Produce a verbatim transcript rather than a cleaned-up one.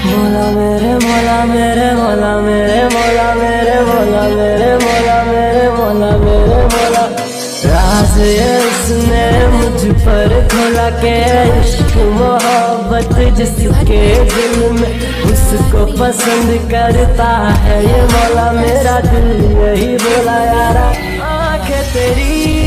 मौला मेरे मौला मेरे मौला मेरे मौला मेरे मौला मेरे मौला मेरे मौला मेरे मौला। राज ये उसने मुझ पर खोला के इश्क मोहब्बत जिसके दिल में उसको पसंद करता है ये मौला मेरा दिल यही बोला यारा। आंखें तेरी